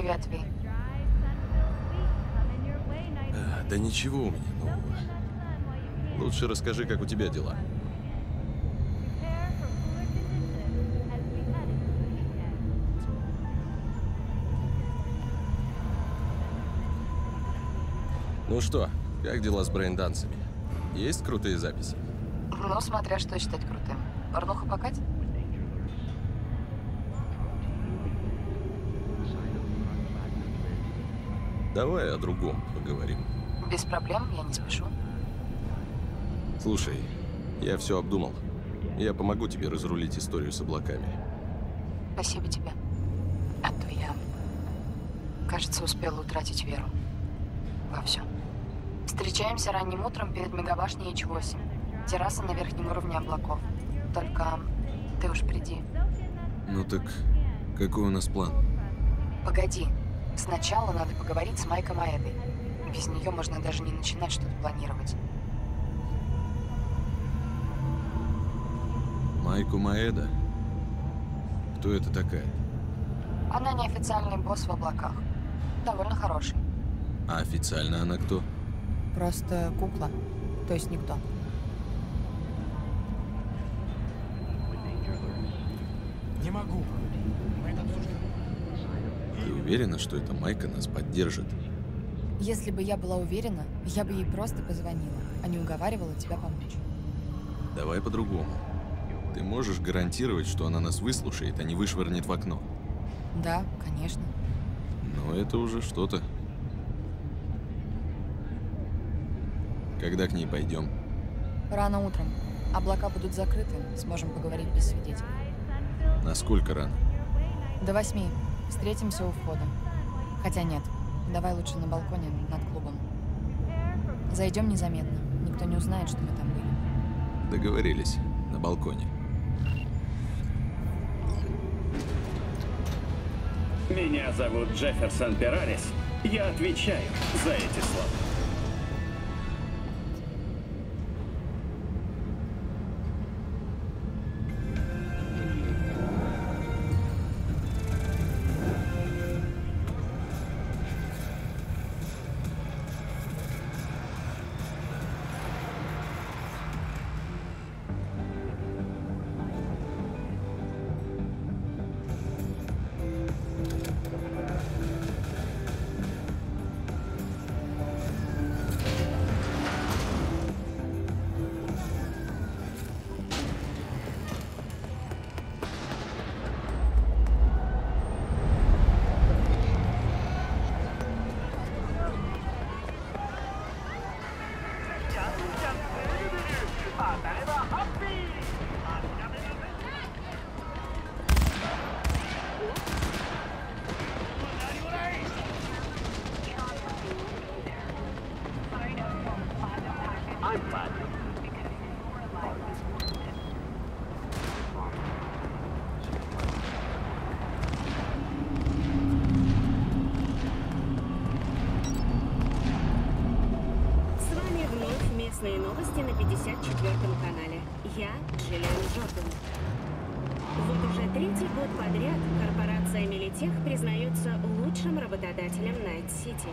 Привет, Ви. Да ничего у меня нового. Лучше расскажи, как у тебя дела. Ну что, как дела с брейн-дансами? Есть крутые записи? Ну, смотря что считать крутым. Порнуху покать? Давай о другом поговорим. Без проблем, я не спешу. Слушай, я все обдумал. Я помогу тебе разрулить историю с облаками. Спасибо тебе. А то я, кажется, успела утратить веру во все. Встречаемся ранним утром перед мегабашней H8. Терраса на верхнем уровне облаков. Только ты уж приди. Ну так, какой у нас план? Погоди. Сначала надо поговорить с Майком Маэдой. Без нее можно даже не начинать что-то планировать. Майку Маэда? Кто это такая? Она неофициальный босс в облаках. Довольно хороший. А официально она кто? Просто кукла. То есть никто. Не могу. Мы это обсуждали. Ты уверена, что эта Майка нас поддержит? Если бы я была уверена, я бы ей просто позвонила, а не уговаривала тебя помочь. Давай по-другому. Ты можешь гарантировать, что она нас выслушает, а не вышвырнет в окно? Да, конечно. Но это уже что-то. Когда к ней пойдем? Рано утром. Облака будут закрыты, сможем поговорить без свидетелей. Насколько рано? До 8. Встретимся у входа. Хотя нет, давай лучше на балконе над клубом. Зайдем незаметно. Никто не узнает, что мы там были. Договорились. На балконе. Меня зовут Джефферсон Перарис. Я отвечаю за эти слова. Местные новости на 54-м канале. Я Джиллиан Джордан. Вот уже третий год подряд корпорация Милитех признается лучшим работодателем Найт-Сити.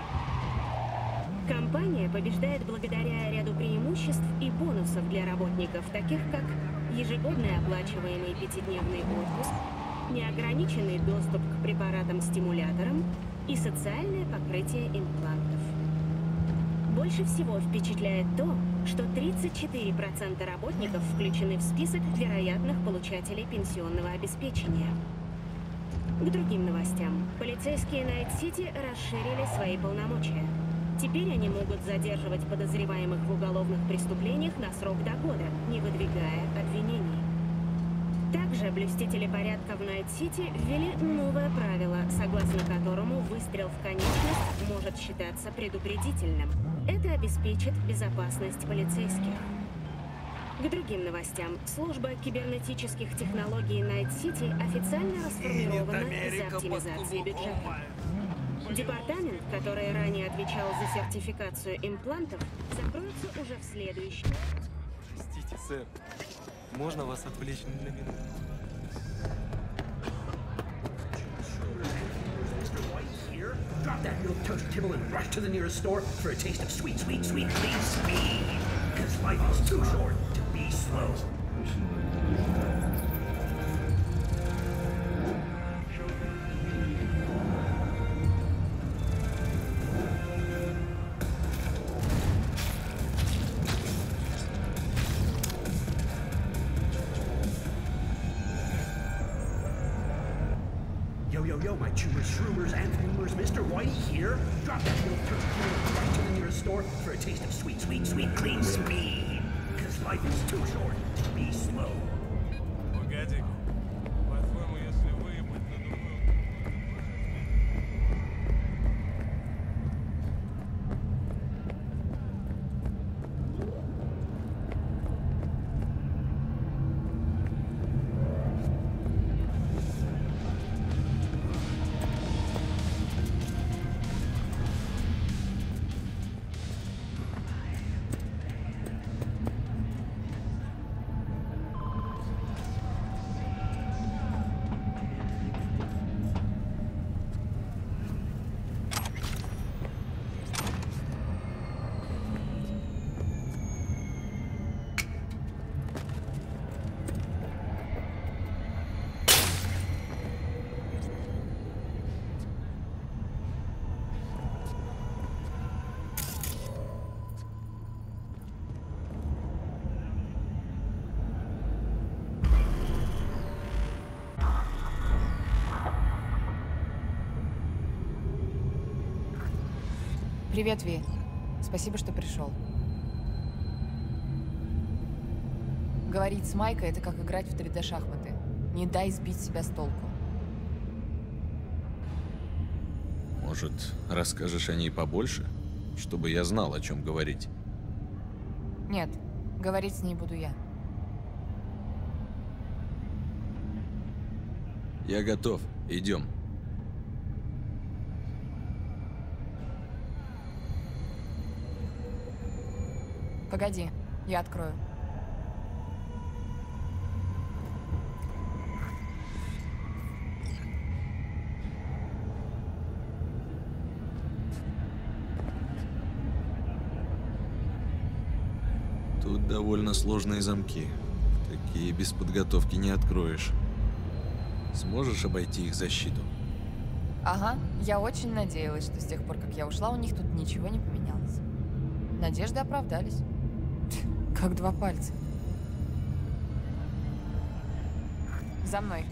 Компания побеждает благодаря ряду преимуществ и бонусов для работников, таких как ежегодный оплачиваемый 5-дневный отпуск, неограниченный доступ к препаратам-стимуляторам и социальное покрытие имплантов. Больше всего впечатляет то, что 34% работников включены в список вероятных получателей пенсионного обеспечения. К другим новостям. Полицейские Найт-Сити расширили свои полномочия. Теперь они могут задерживать подозреваемых в уголовных преступлениях на срок до года, не выдвигая обвинений. Также блюстители порядка в Найт-Сити ввели новое правило, согласно которому выстрел в конечность может считаться предупредительным. Это обеспечит безопасность полицейских. К другим новостям. Служба кибернетических технологий Найт-Сити официально расформирована из-за оптимизации бюджета. Департамент, который ранее отвечал за сертификацию имплантов, закроется уже в следующем. Простите, сэр. Можно вас отвлечь на минуту? toast kibble and rush to the nearest store for a taste of sweet, sweet, sweet, clean speed. Because life is too short to be slow. Yo, my chewers, shroomers, and bloomers, Mr. Whitey here. Drop that little toast kibble right to the nearest store for a taste of sweet, sweet, sweet, clean speed. Because life is too short to be slow. Погоди. По-твоему, если выебать на другую... Привет, Ви. Спасибо, что пришел. Говорить с Майкой — это как играть в 3D-шахматы. Не дай сбить себя с толку. Может, расскажешь о ней побольше? Чтобы я знал, о чем говорить. Нет, говорить с ней буду я. Я готов. Идем. Погоди, я открою. Тут довольно сложные замки. Такие без подготовки не откроешь. Сможешь обойти их защиту? Ага, я очень надеялась, что с тех пор, как я ушла, у них тут ничего не поменялось. Надежды оправдались. Как два пальца. За мной.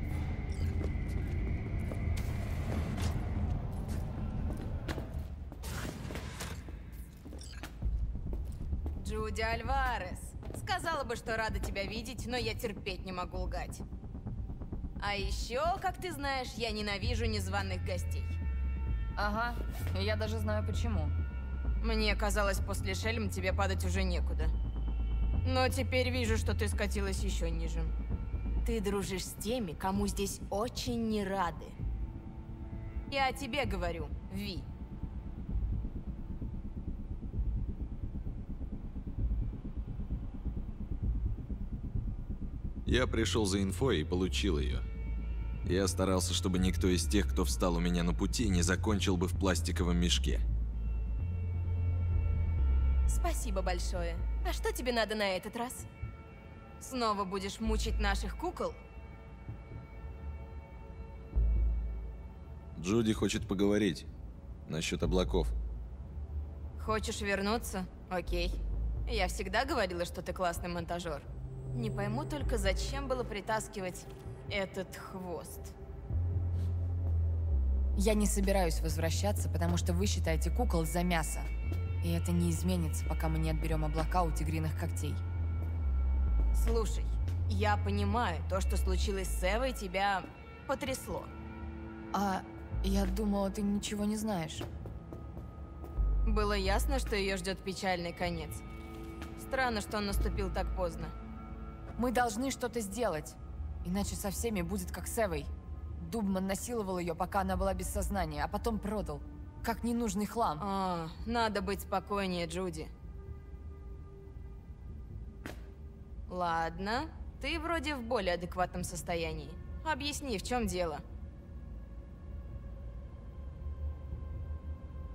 Джуди Альварес. Сказала бы, что рада тебя видеть, но я терпеть не могу лгать. А еще, как ты знаешь, я ненавижу незваных гостей. Ага, и я даже знаю почему. Мне казалось, после Шельм тебе падать уже некуда. Но теперь вижу, что ты скатилась еще ниже. Ты дружишь с теми, кому здесь очень не рады. Я о тебе говорю, Ви. Я пришел за инфой и получил ее. Я старался, чтобы никто из тех, кто встал у меня на пути, не закончил бы в пластиковом мешке. Спасибо большое. А что тебе надо на этот раз? Снова будешь мучить наших кукол? Джуди хочет поговорить насчет облаков. Хочешь вернуться? Окей. Я всегда говорила, что ты классный монтажер. Не пойму только, зачем было притаскивать этот хвост. Я не собираюсь возвращаться, потому что вы считаете кукол за мясо. И это не изменится, пока мы не отберем облака у тигриных когтей. Слушай, я понимаю, то, что случилось с Эвой, тебя потрясло. А я думала, ты ничего не знаешь. Было ясно, что ее ждет печальный конец. Странно, что он наступил так поздно. Мы должны что-то сделать, иначе со всеми будет как с Эвой. Дубман насиловал ее, пока она была без сознания, а потом продал. Как ненужный хлам. Надо быть спокойнее, Джуди. Ладно, ты вроде в более адекватном состоянии. Объясни, в чем дело.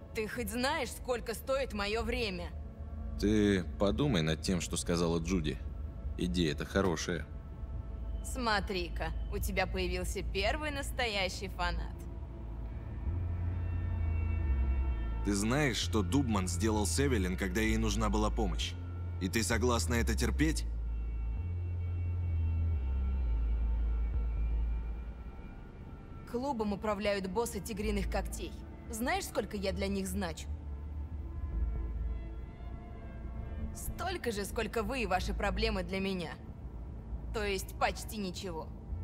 Ты хоть знаешь, сколько стоит мое время? Ты подумай над тем, что сказала Джуди. Идея-то хорошая. Смотри-ка, у тебя появился первый настоящий фанат. Ты знаешь, что Дубман сделал с Эвелин, когда ей нужна была помощь? И ты согласна это терпеть? Клубом управляют боссы тигриных когтей. Знаешь, сколько я для них значу? Столько же, сколько вы и ваши проблемы для меня. То есть почти ничего.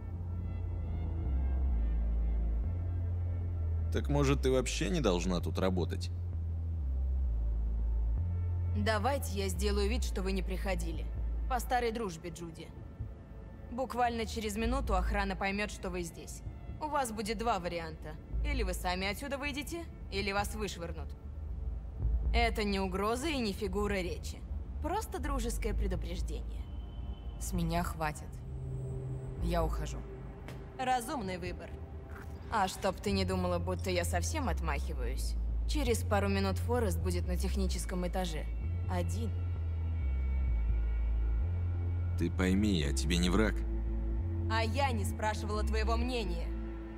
Так может, ты вообще не должна тут работать? Давайте я сделаю вид, что вы не приходили. По старой дружбе, Джуди. Буквально через минуту охрана поймет, что вы здесь. У вас будет два варианта. Или вы сами отсюда выйдете, или вас вышвырнут. Это не угроза и не фигура речи. Просто дружеское предупреждение. С меня хватит. Я ухожу. Разумный выбор. А чтоб ты не думала, будто я совсем отмахиваюсь. Через пару минут Форест будет на техническом этаже. Один. Ты пойми, я тебе не враг. А я не спрашивала твоего мнения.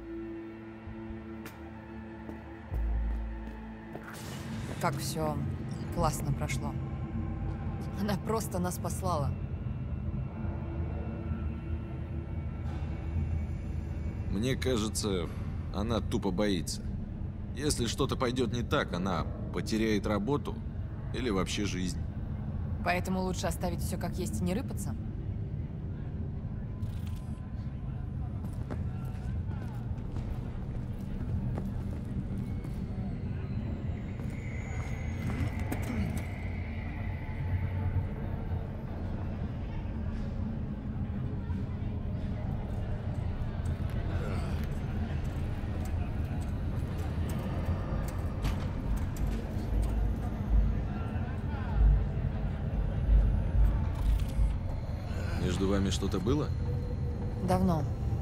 Как все классно прошло. Она просто нас послала. Мне кажется, она тупо боится. Если что-то пойдет не так, она потеряет работу или вообще жизнь. Поэтому лучше оставить все как есть и не рыпаться. Между вами что-то было? Давно.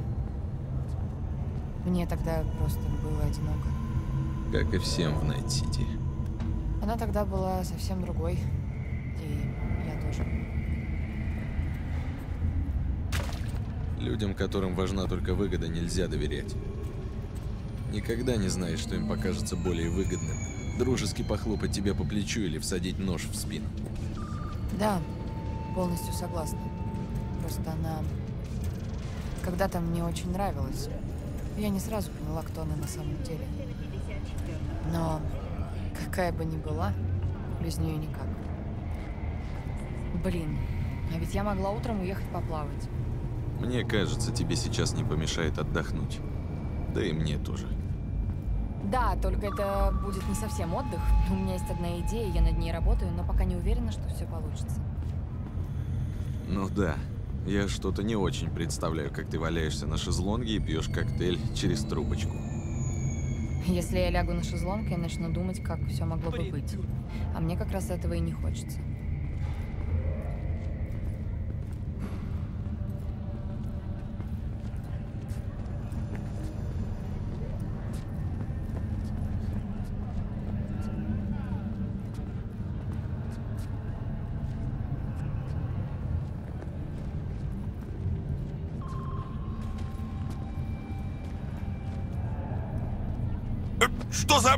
Мне тогда просто было одиноко. Как и всем в Найт-Сити. Она тогда была совсем другой. И я тоже. Людям, которым важна только выгода, нельзя доверять. Никогда не знаешь, что им покажется более выгодным. Дружески похлопать тебя по плечу или всадить нож в спину. Да, полностью согласна. Просто она когда-то мне очень нравилась. Я не сразу поняла, кто она на самом деле. Но какая бы ни была, без нее никак. Блин, а ведь я могла утром уехать поплавать. Мне кажется, тебе сейчас не помешает отдохнуть. Да и мне тоже. Да, только это будет не совсем отдых. У меня есть одна идея, я над ней работаю, но пока не уверена, что все получится. Ну да. Я что-то не очень представляю, как ты валяешься на шезлонге и пьешь коктейль через трубочку. Если я лягу на шезлонг, я начну думать, как все могло бы быть. А мне как раз этого и не хочется. Что за... Как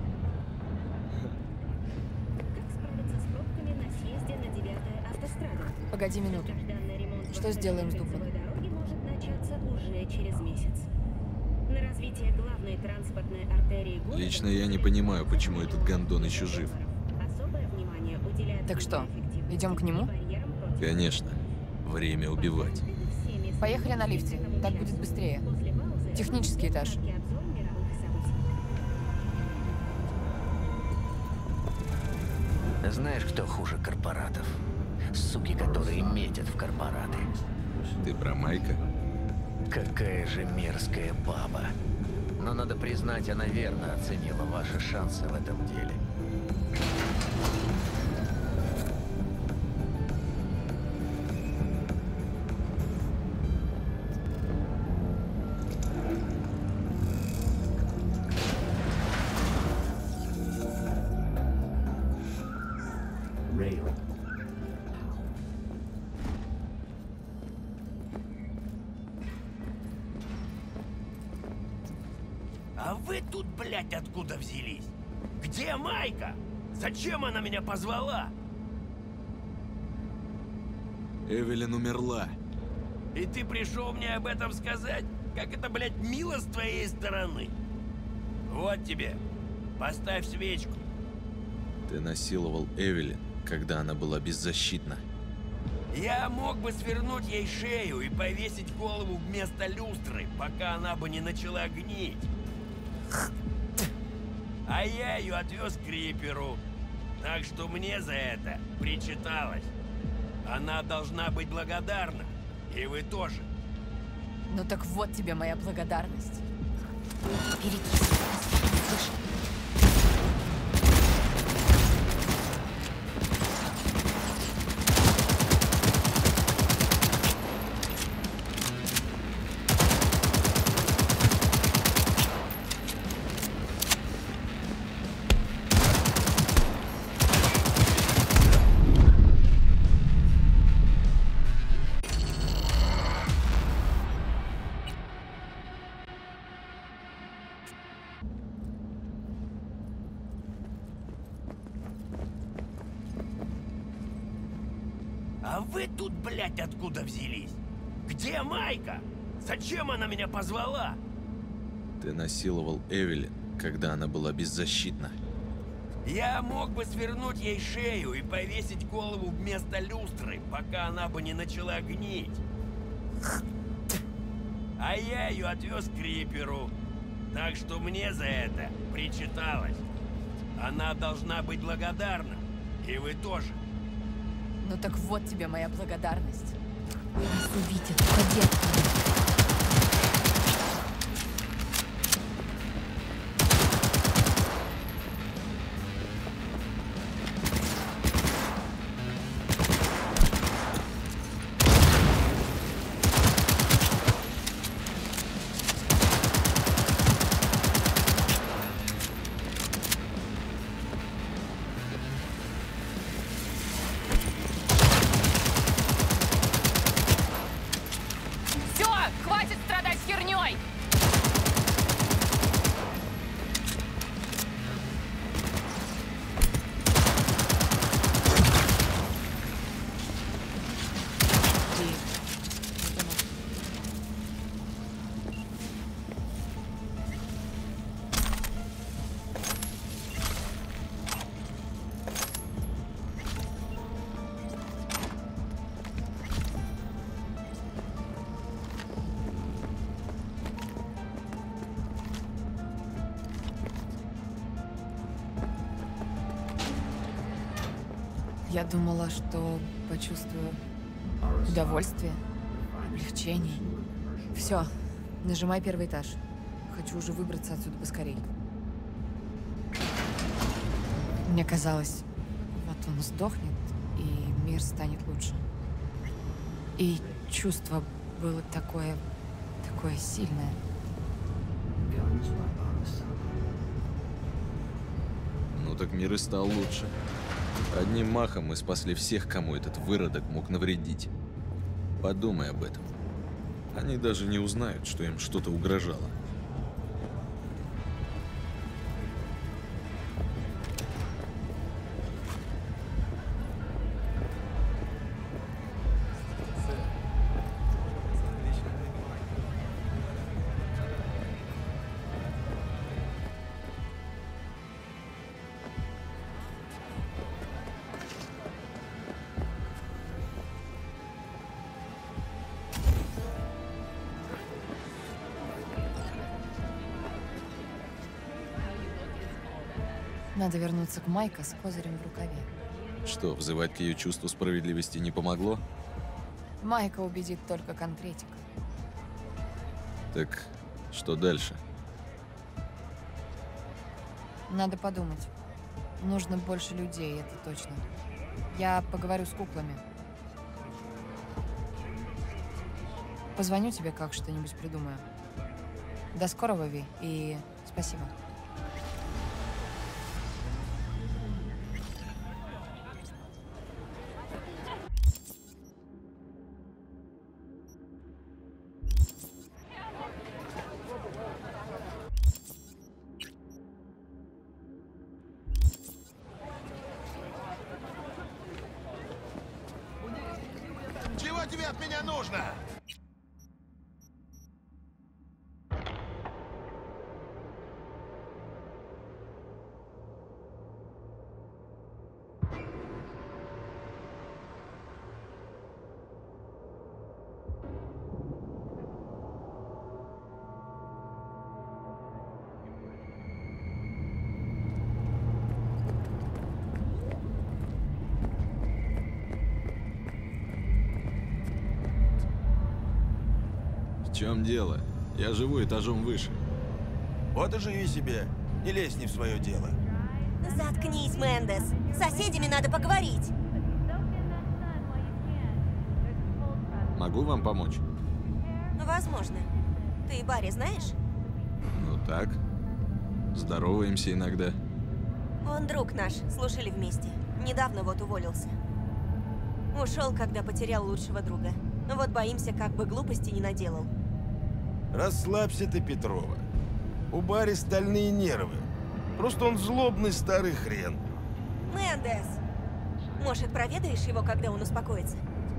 справиться с пробками на съезде на 9-ю автостраду? Погоди минуту. Долгожданный ремонт Что сделаем с кольцевой Дубманом? дороги может начаться уже через месяц. На развитие главной транспортной артерии города... Лично я не понимаю, почему этот гондон еще жив. Особое внимание уделяется Так что, эффективности идем к нему? и барьерам против- Конечно. Время убивать. Всеми Поехали на лифте, так будет быстрее. после паузы Технический этаж. краткий обзор мировых событий. Знаешь, кто хуже корпоратов? Суки, которые метят в корпораты. Ты про Майка? Какая же мерзкая баба. Но надо признать, она верно оценила ваши шансы в этом деле. А вы тут, блядь, откуда взялись? Где Майка? Зачем она меня позвала? Эвелин умерла. И ты пришел мне об этом сказать? Как это, блядь, мило с твоей стороны. Вот тебе. Поставь свечку. Ты насиловал Эвелин, когда она была беззащитна. Я мог бы свернуть ей шею и повесить голову вместо люстры, пока она бы не начала гнить. А я ее отвез к Риперу. Так что мне за это причиталось. Она должна быть благодарна. И вы тоже. Ну так вот тебе моя благодарность. Перекись. Слышь. А вы тут, блядь, откуда взялись? Где Майка? Зачем она меня позвала? Ты насиловал Эвелин, когда она была беззащитна. Я мог бы свернуть ей шею и повесить голову вместо люстры, пока она бы не начала гнить. А я ее отвез к Риперу. Так что мне за это причиталось. Она должна быть благодарна. И вы тоже. Ну так вот тебе моя благодарность. Нас увидят, уходи оттуда. Хватит страдать херней! Я думала, что почувствую удовольствие, облегчение. Все, нажимай первый этаж. Хочу уже выбраться отсюда поскорей. Мне казалось, вот он сдохнет, и мир станет лучше. И чувство было такое сильное. Ну так мир и стал лучше. Одним махом мы спасли всех, кому этот выродок мог навредить. Подумай об этом. Они даже не узнают, что им что-то угрожало. Надо вернуться к Майка с козырем в рукаве. Что, взывать к ее чувству справедливости не помогло? Майка убедит только конкретика. Так что дальше? Надо подумать. Нужно больше людей, это точно. Я поговорю с куклами. Позвоню тебе, как что-нибудь придумаю. До скорого, Ви, и спасибо. нужно! В чем дело? Я живу этажом выше. Вот и живи себе. Не лезь не в свое дело. Заткнись, Мендес. С соседями надо поговорить. Могу вам помочь? Возможно. Ты Барри знаешь? Ну так. Здороваемся иногда. Он друг наш, служили вместе. Недавно вот уволился. Ушел, когда потерял лучшего друга. Вот боимся, как бы глупости не наделал. Расслабься ты, Петрова. У Барри стальные нервы. Просто он злобный старый хрен. Мендес! Может, проведаешь его, когда он успокоится?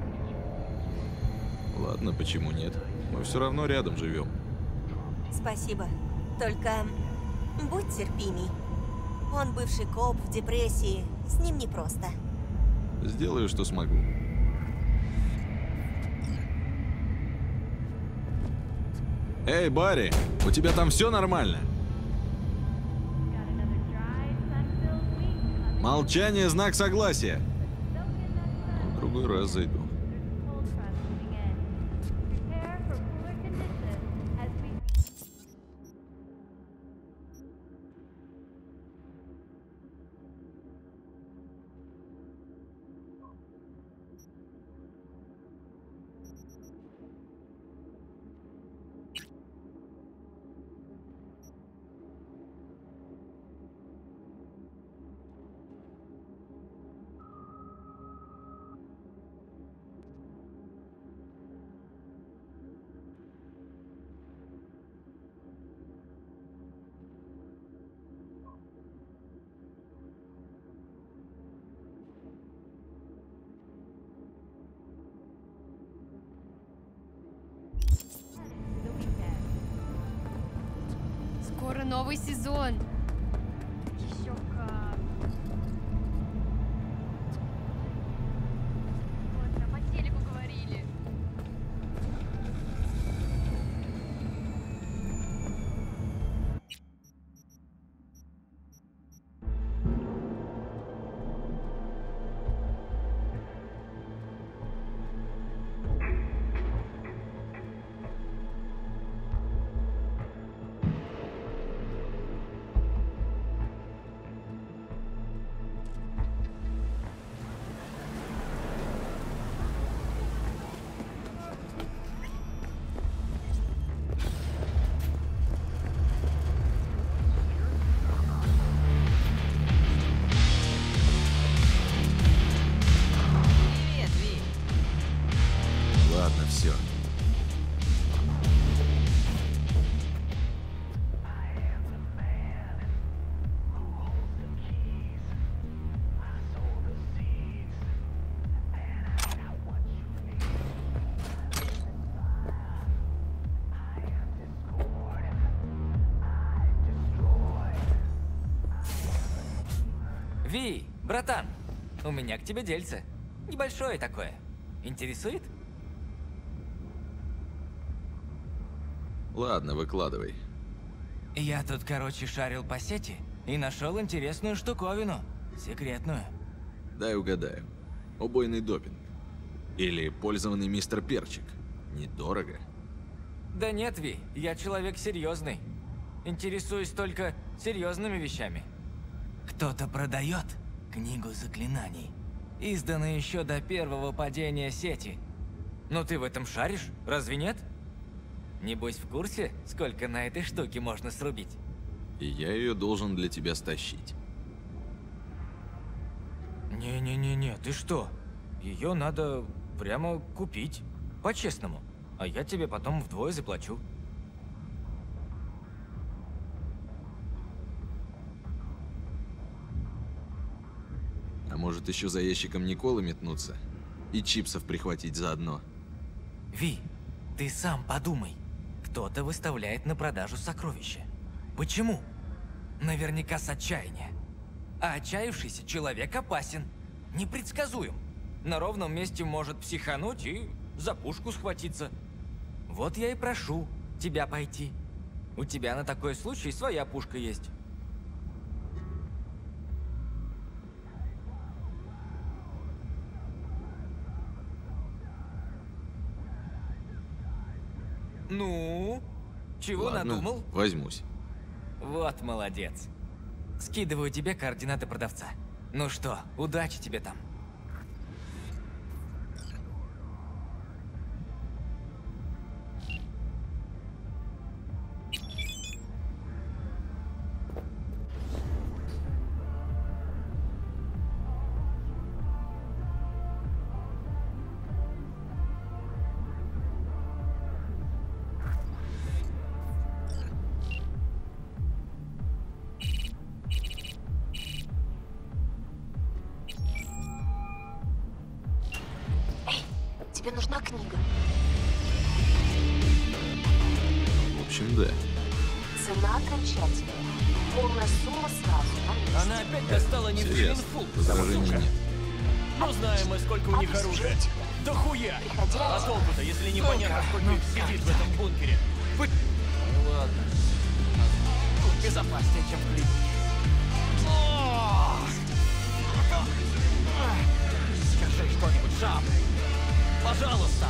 Ладно, почему нет? Мы все равно рядом живем. Спасибо. Только будь терпимей. Он бывший коп в депрессии. С ним непросто. Сделаю, что смогу. Эй, Барри, у тебя там все нормально? Молчание – знак согласия. В другой раз зайду. Скоро новый сезон. Еще как. Вот, по телеку говорили. Ладно, все. Ви, братан, у меня к тебе дельце. Небольшое такое. Интересует? Ладно, выкладывай. Я тут, короче, шарил по сети и нашел интересную штуковину. Секретную. Дай угадаю. Убойный допинг. Или пользованный мистер Перчик. Недорого. Да нет, Ви, я человек серьезный. Интересуюсь только серьезными вещами. Кто-то продает книгу заклинаний, изданную еще до первого падения сети. Ну ты в этом шаришь, разве нет? Небось в курсе, сколько на этой штуке можно срубить? И я ее должен для тебя стащить. Не-не-не-не, ты что? Ее надо прямо купить, по-честному. А я тебе потом вдвое заплачу. А может еще за ящиком Николы метнуться? И чипсов прихватить заодно? Ви, ты сам подумай. Кто-то выставляет на продажу сокровища. Почему? Наверняка с отчаяния. А отчаявшийся человек опасен, непредсказуем. На ровном месте может психануть и за пушку схватиться. Вот я и прошу тебя пойти. У тебя на такой случай своя пушка есть. Ну, чего Ладно, надумал? Возьмусь. Вот молодец. Скидываю тебе координаты продавца. Ну что, удачи тебе там. Тебе нужна книга. В общем, да. Цена окончательная. Полная сумма сразу. На месте. Она опять достала не Интересно. Возражений нет. Ну знаем мы, сколько у них оружия. Да хуя! А толку-то, если непонятно, сколько их сидит в этом бункере? Ну ладно. Тут безопаснее, чем в клинике. Скажи что-нибудь, Шап. Пожалуйста.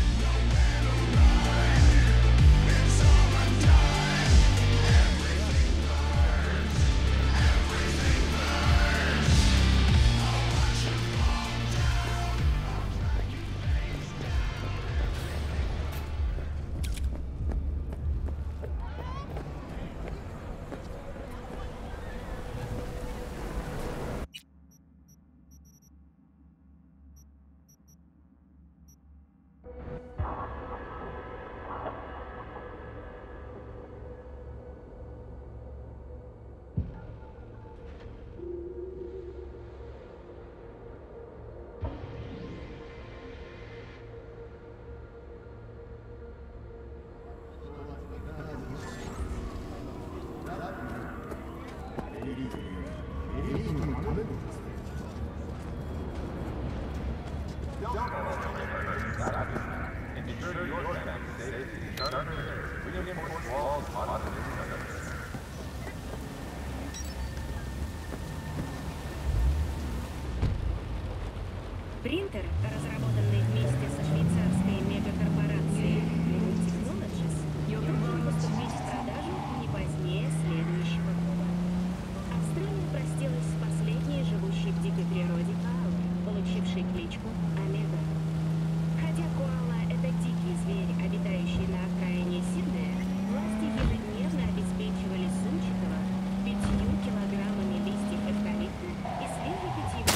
Принтер, разработанный вместе со швейцарской мегакорпорацией Moon Technologies, должен поступить в продажу не позднее следующего года. Австралия простилась с последней живущей в дикой природе коалой, получившей кличку Омега. Хотя коала — это дикий зверь, обитающий на окраине Сиднея, власти ежедневно обеспечивали Сунчатого 5 килограммами листьев эвкалипта и свежей питьевой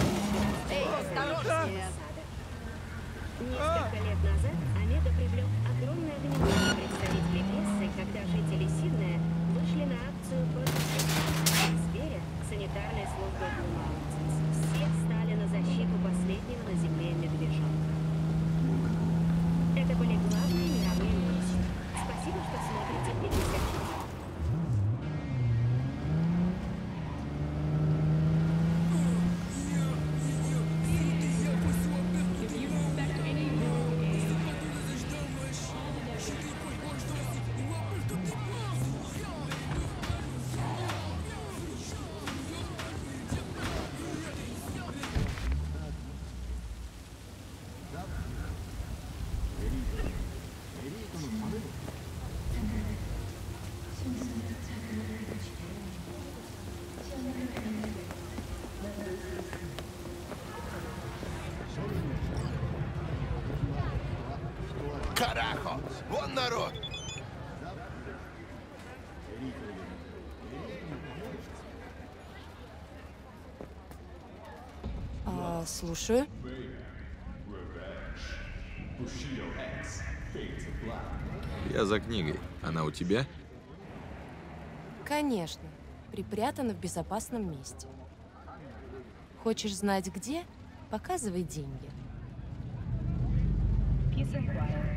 водой. Несколько лет назад Омега привлек огромное внимание представителей прессы, когда жители Сиднея вышли на акцию против зверя санитарной службы Blue Mountains. Все стали на защиту последнего на земле медвежонка. Это были главные мировые новости. Спасибо, что смотрите 54. Карахо! Вон народ! Слушаю. Я за книгой. Она у тебя? Конечно. Припрятана в безопасном месте. Хочешь знать где? Показывай деньги. Peace and quiet.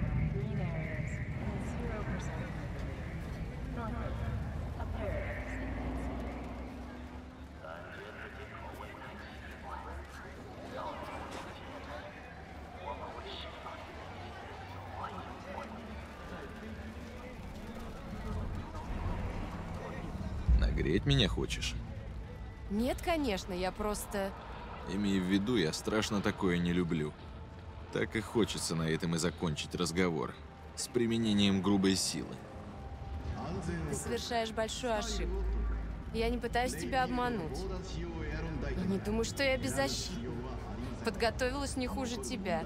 Огреть меня хочешь? Нет, конечно, я просто... Имей в виду, я страшно такое не люблю. Так и хочется на этом и закончить разговор. С применением грубой силы. Ты совершаешь большую ошибку. Я не пытаюсь тебя обмануть. И не думаю, что я беззащитна. Подготовилась не хуже тебя.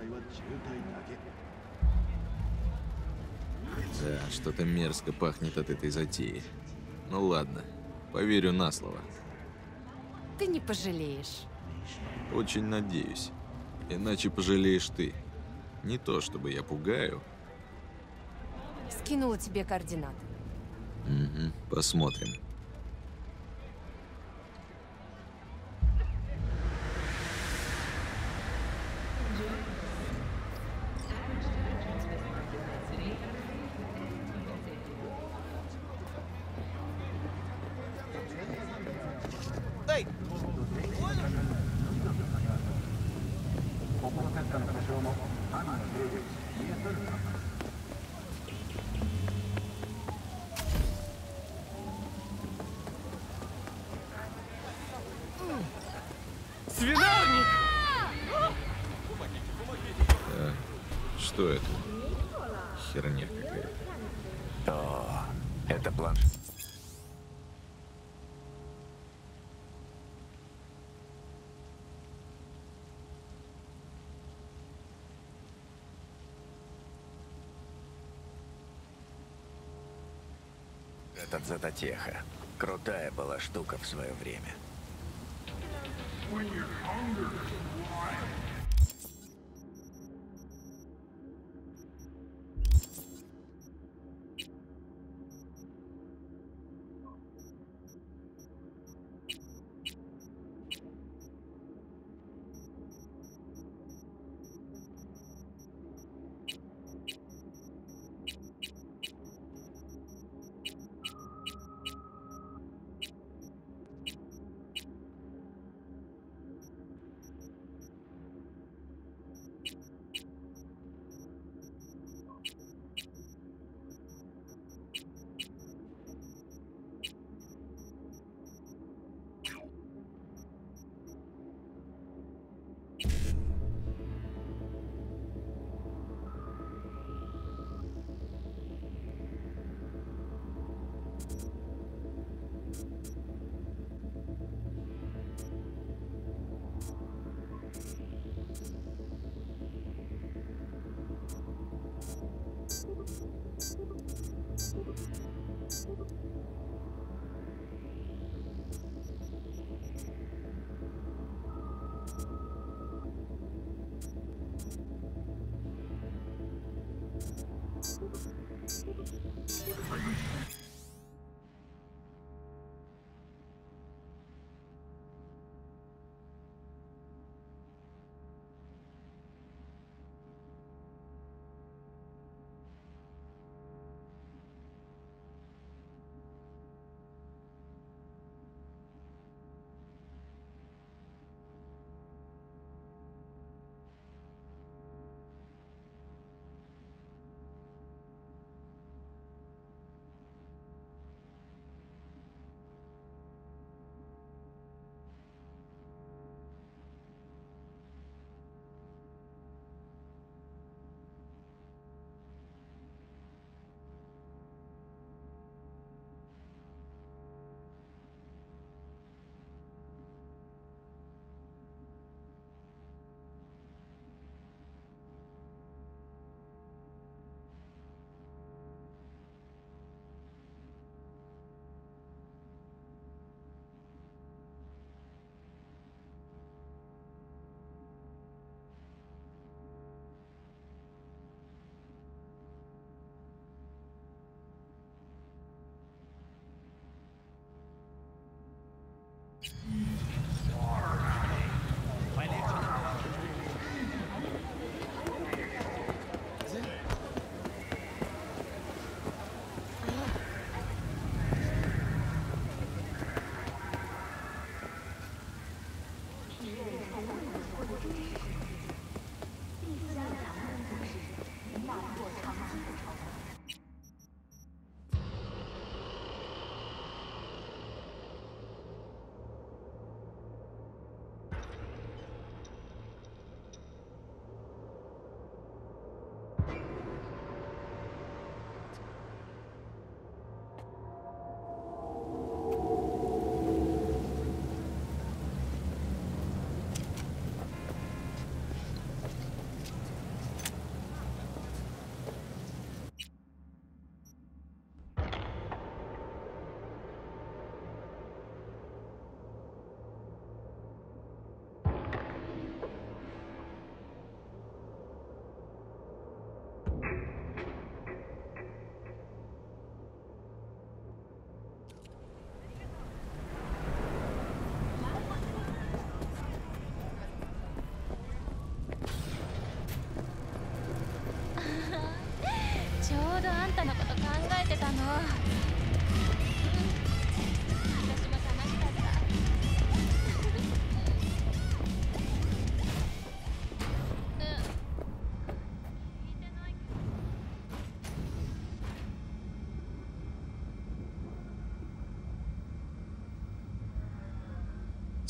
Да, что-то мерзко пахнет от этой затеи. Ну ладно, поверю на слово. Ты не пожалеешь. Очень надеюсь. Иначе пожалеешь ты. Не то, чтобы я пугаю. Скинула тебе координаты. Угу, посмотрим. Эй! Свинарник! Что это? Херня какая-то. О, это планш. Этот Зетатеха. Крутая была штука в свое время.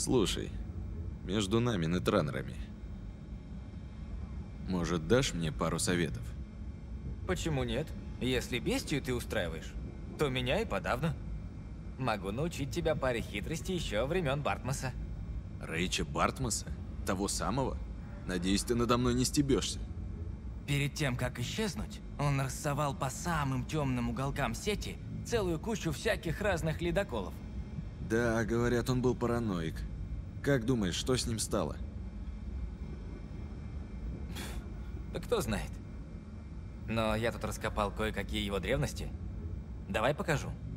Слушай, между нами, нетранерами, может, дашь мне пару советов? Почему нет? Если бестию ты устраиваешь, то меня и подавно. Могу научить тебя паре хитростей еще времен Бартмаса. Рэйча Бартмаса? Того самого? Надеюсь, ты надо мной не стебешься. Перед тем, как исчезнуть, он рассовал по самым темным уголкам сети целую кучу всяких разных ледоколов. Да, говорят, он был параноик. Как думаешь, что с ним стало? Да кто знает. Но я тут раскопал кое-какие его древности. Давай покажу.